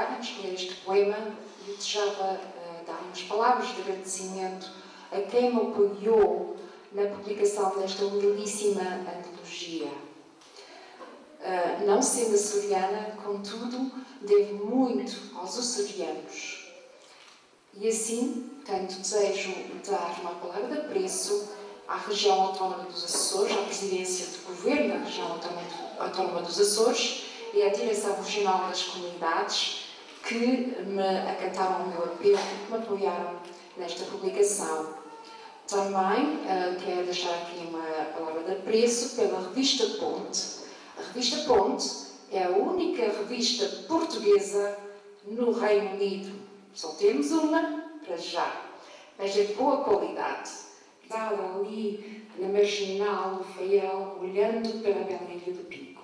acompanhar-nos, ler este poema, e desejava dar umas palavras de agradecimento a quem me apoiou na publicação desta belíssima antologia. Não sendo açoriana, contudo, devo muito aos açorianos. E assim, tenho desejo de dar uma palavra de apreço à região autónoma dos Açores, à presidência do governo da região autónoma dos Açores e à direção regional das comunidades que me acataram o meu apelo e que me apoiaram nesta publicação. Também quero deixar aqui uma palavra de apreço pela revista Ponte. A revista Ponte é a única revista portuguesa no Reino Unido. Só temos uma, para já, mas é de boa qualidade. Dada ali na marginal do Faial, olhando para a bela ilha do Pico.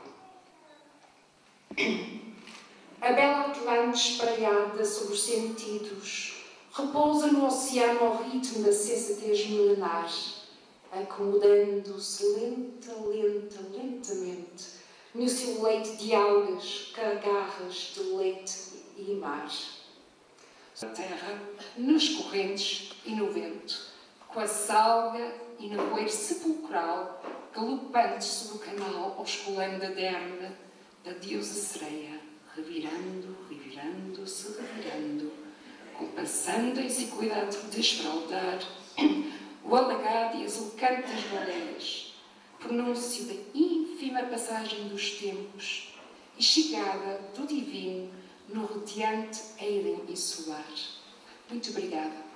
A bela Atlântica espraiada sobre os sentidos repousa no oceano ao ritmo da sensatez milenar, acomodando-se lentamente no seu leite de algas, garras de leite e mar. A terra, nos correntes e no vento, com a salga e nevoeiro sepulcral, galopantes sobre o canal ou escolando da derme da deusa sereia, revirando-se, compassando a exiguidade de esfraldar o alagado e exulcante das marés, pronúncio da ínfima passagem dos tempos e chegada do divino no radiante Éden insular. Muito obrigada.